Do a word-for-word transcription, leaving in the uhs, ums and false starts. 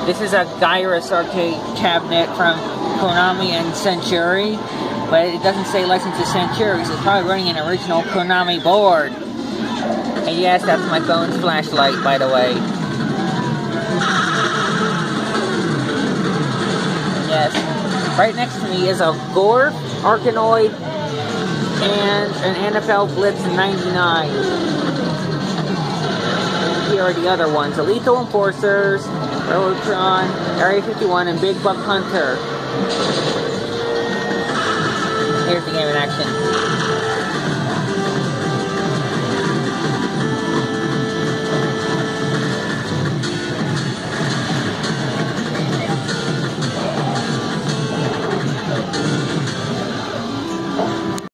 This is a Gyruss arcade cabinet from Konami and Century, but it doesn't say licensed to Century, so it's probably running an original Konami board. And yes, that's my phone's flashlight, by the way. Yes. Right next to me is a Gyruss, Arkanoid, and an N F L Blitz ninety-nine. And here are the other ones. The Lethal Enforcers, Robotron, Area fifty-one, and Big Buck Hunter. Here's the game in action.